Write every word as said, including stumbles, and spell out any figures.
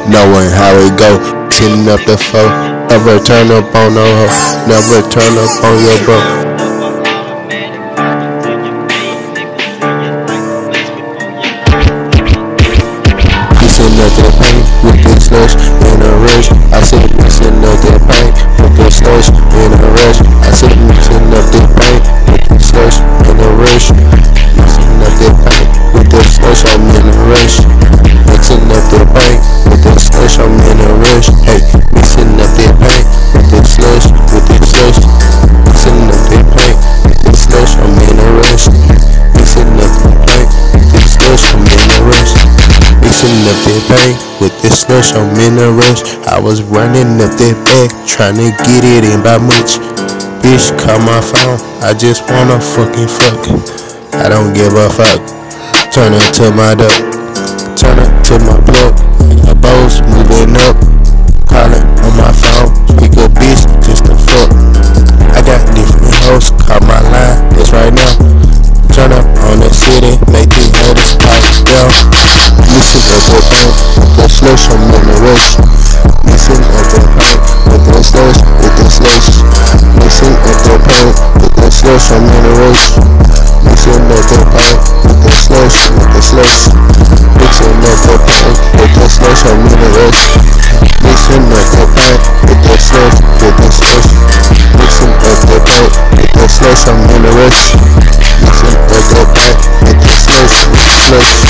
knowing how it go. Sitting up the foe, never turn up on no hoe, never turn up on your bro. Mixing up that paint with this slush in a rush. I said mixing up that paint with this slush in a rush. I said mixing up that paint with this slush in a rush. Mixing up that paint with this slush, I'm in a rush. Mixing up that paint with this slush, I'm in a rush. Hey, mixing up that paint with this slush, with this slush. Mixing up that paint with this slush, I'm in a rush. Mixing up that paint with this slush, I'm in a rush. Mixing up that paint with this slush, I'm in a rush. I was running up that bag, trying to get it in by much. Bitch, call my phone, I just wanna fucking fuck. I don't give a fuck. Turn it to my duck, turn it to my plug. My bows moving up, calling on my phone. Speak a bitch just to fuck. I got different hoes, call my line, it's right now. Turn up on the city, make these haters pipe down. Mixing up the paint with the slush, I'm in a rush. Mixing up the paint with the slush, with the slush. Mixing up the paint with the slush, I'm in a rush. Mixing up the paint with the slush, with the slush. Mixing up the paint with the slush, I'm in a rush. Mixing up the paint with the slush, with the slush. Mixing up the paint with the slush, I'm in a rush. Mixing up the paint with the slush, with the slush.